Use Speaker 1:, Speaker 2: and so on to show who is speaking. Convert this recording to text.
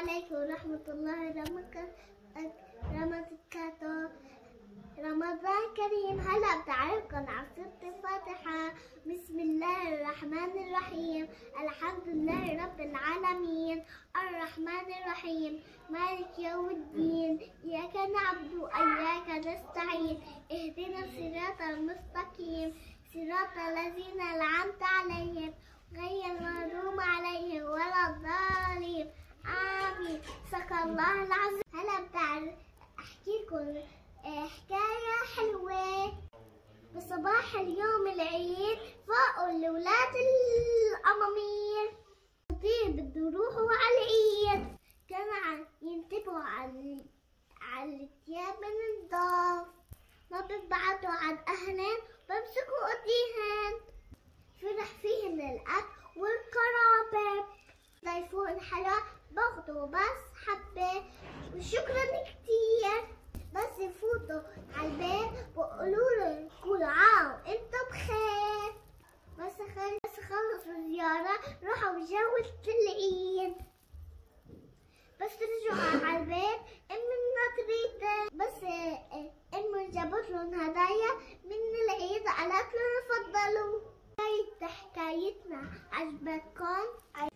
Speaker 1: عليكم ورحمة الله وبركاته. رمضان كريم. هلا بتعرفكم على سورة الفاتحة. بسم الله الرحمن الرحيم. الحمد لله رب العالمين الرحمن الرحيم مالك يوم الدين. إياك نعبد وإياك نستعين. اهدنا الصراط المستقيم صراط الذين أنعمت عليهم غير المغضوب عليهم ولا الضالين. آمين. صدق الله العظيم. هلا أحكي لكم حكاية حلوة. بصباح اليوم العيد فاقوا الولاد الأمامير كتير بده يروحوا على العيد. كانوا ينتبهوا على الثياب من النضاف، ما بيبعتوا عن أهلهم، بمسكوا ايديهن. فرح فيهن الأكل والقرابة. ضيفون حلا باخدوا بس حبة وشكرا كتير. بس يفوتوا على البيت بقولوا لهم كل عام وانتم بخير. بس خلصوا الزيارة راحوا بجولة العيد. بس رجعوا على البيت امنا تريد. بس امي جابت لهم هدايا من العيد قالت لهم تفضلوا. حكايتنا عجبتكم؟